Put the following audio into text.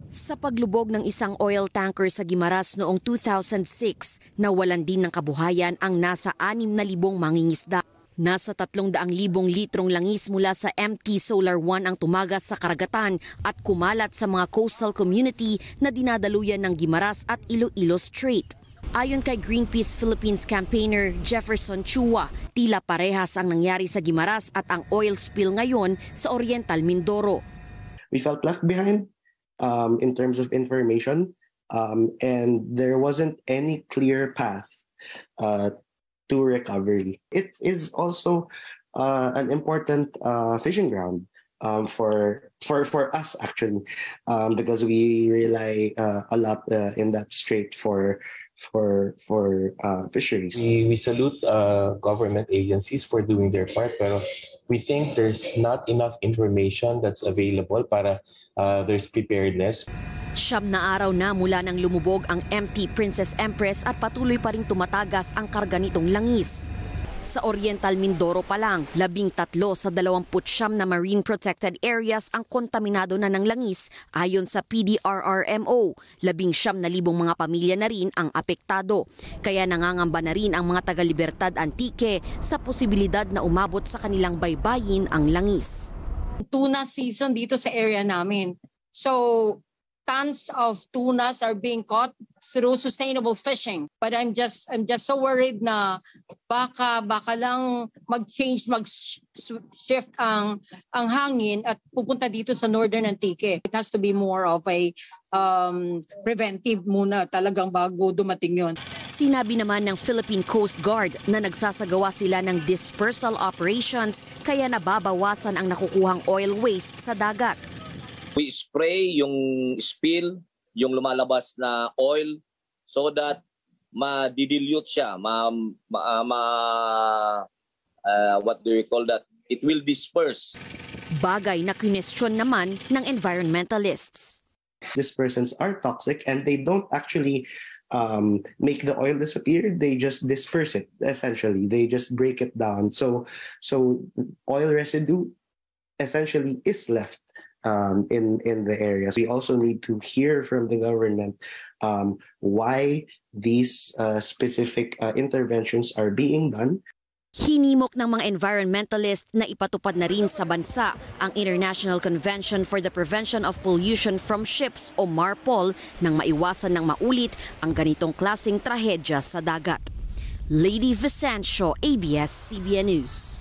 Sa paglubog ng isang oil tanker sa Guimaras noong 2006, nawalan din ng kabuhayan ang nasa 6,000 mangingisda. Nasa 300,000 litrong langis mula sa MT Solar One ang tumagas sa karagatan at kumalat sa mga coastal community na dinadaluyan ng Guimaras at Iloilo Strait. Ayon kay Greenpeace Philippines campaigner Jefferson Chua, tila parehas ang nangyari sa Guimaras at ang oil spill ngayon sa Oriental Mindoro. We felt left behind in terms of information, and there wasn't any clear path to recovery. It is also an important fishing ground for us actually, because we rely a lot in that strait for fisheries. We salute government agencies for doing their part, pero we think there's not enough information that's available para there's preparedness. 9 na araw na mula nang lumubog ang MT Princess Empress at patuloy pa ring tumatagas ang karga nitong langis. Sa Oriental Mindoro pa lang, 13 sa 29 na marine protected areas ang kontaminado na ng langis ayon sa PDRRMO. 19,000 mga pamilya na rin ang apektado. Kaya nangangamba na rin ang mga taga-Libertad Antique sa posibilidad na umabot sa kanilang baybayin ang langis. Tuna season dito sa area namin. So tons of tunas are being caught through sustainable fishing. But I'm just so worried na baka lang mag-shift ang hangin at pupunta dito sa Northern Antique. It has to be more of a preventive muna talagang bago dumating yon. Sinabi naman ng Philippine Coast Guard na nagsasagawa sila ng dispersal operations kaya nababawasan ang nakukuhang oil waste sa dagat. We spray yung spill, yung lumalabas na oil so that ma-dilute siya, what do we call that? It will disperse. Bagay na kinestyon naman ng environmentalists. Dispersants are toxic and they don't actually make the oil disappear. They just disperse it, essentially. They just break it down. So oil residue essentially is left in the areas. We also need to hear from the government why these specific interventions are being done. Hinimok ng mga environmentalist na ipatupad na rin sa bansa ang International Convention for the Prevention of Pollution from Ships o MARPOL nang maiwasan ng maulit ang ganitong klaseng trahedya sa dagat. Lady Vicencio, ABS-CBN News.